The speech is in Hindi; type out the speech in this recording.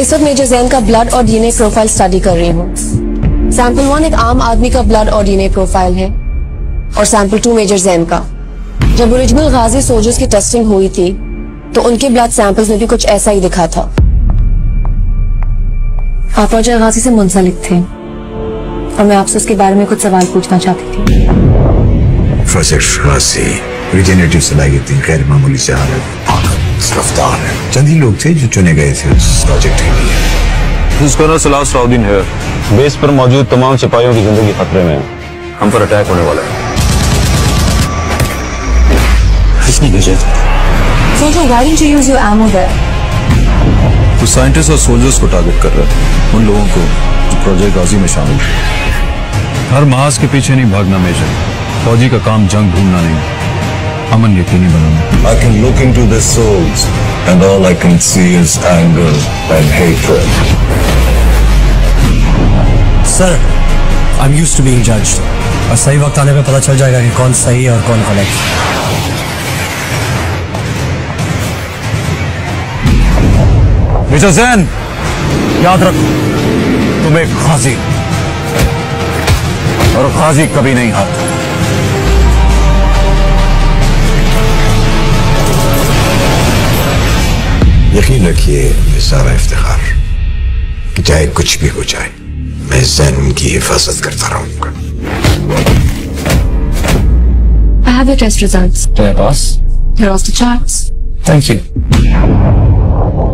इस वक्त मेजर जैन का ब्लड और डीएनए प्रोफाइल स्टडी कर रही हूँ। सैंपल 1 एक आम आदमी का ब्लड और डीएनए प्रोफाइल है और सैंपल 2 मेजर जैन का। जब ओरिजिनल गाजी सोल्जर्स की टेस्टिंग हुई थी तो उनके ब्लड सैंपल्स में भी कुछ ऐसा ही दिखा था। आप प्रोजेक्ट गाजी से मुंसलिक थे और मैं आपसे उसके बारे में कुछ सवाल पूछना चाहती थी। प्रोजेक्ट गाजी रिजेनरेटिव सलाह इतनी गैर मामूली से रफ्तार है। चंद ही लोग थे जो चुने गए थे उस प्रोजेक्ट के लिए। सलाउद्दीन है। बेस पर मौजूद तमाम सिपाहियों की जिंदगी खतरे में है। हम पर अटैक होने वाला है। किसने भेजा? So why didn't you use your ammo there? कुछ साइंटिस्ट और सोल्जर्स को टारगेट कर रहे हैं, उन लोगों को जो प्रोजेक्ट गाजी में शामिल हैं। हर महाज के पीछे नहीं भागना मेजर। फौजी का काम जंग ढूंढना नहीं, अमन यकीनी बनाना। I can look into their souls and all I can see is anger and hatred. Sir, I'm used to being judged. और सही वक्त आने पे पता चल जाएगा कि कौन सही और कौन गलत। मेजर जैन, याद रखो तुम एक गाजी और गाजी कभी नहीं हारता। यकीन रखिए सारा इफ्तिखार कि चाहे कुछ भी हो जाए मैं जैन की हिफाजत करता रहूंगा। I have your test results. तेरे पास? They're off the charts. Thank you.